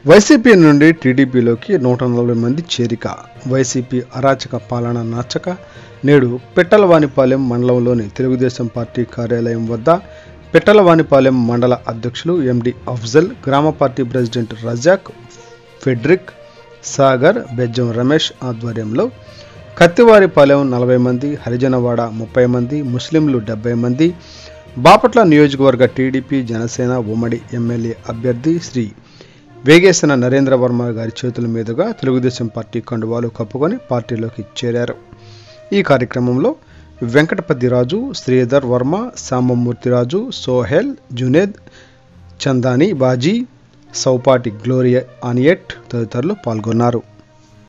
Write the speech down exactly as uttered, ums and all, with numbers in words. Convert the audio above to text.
YCP నుండి టీడీపీలోకి నూట నలభై మంది చేరిక. వైసీపీ అరాచక పాలన నచ్చక నేడు పిట్టలవానిపాలెం మండలంలోని తెలుగుదేశం పార్టీ కార్యాలయం వద్ద పిట్టలవానిపాలెం మండల అధ్యక్షులు ఎండి అఫ్జల్, గ్రామ పార్టీ ప్రెసిడెంట్ రజాక్, ఫెడ్రిక్, సాగర్, బెజ్జం రమేష్ ఆధ్వర్యంలో కత్తివారిపాలెం నలభై మంది, హరిజనవాడ ముప్పై మంది, ముస్లింలు డెబ్బై మంది, బాపట్ల నియోజకవర్గ టీడీపీ జనసేన ఉమ్మడి ఎమ్మెల్యే అభ్యర్థి శ్రీ వేగేసిన నరేంద్ర వర్మ గారి చేతుల మీదుగా తెలుగుదేశం పార్టీ కండువాలు కప్పుకొని పార్టీలోకి చేరారు. ఈ కార్యక్రమంలో వెంకటపతిరాజు, శ్రీధర్ వర్మ, సాంబమూర్తిరాజు, సోహెల్, జునేద్, చందాని బాజీ, సౌపాటి గ్లోరియా ఆనియట్ తదితరులు పాల్గొన్నారు.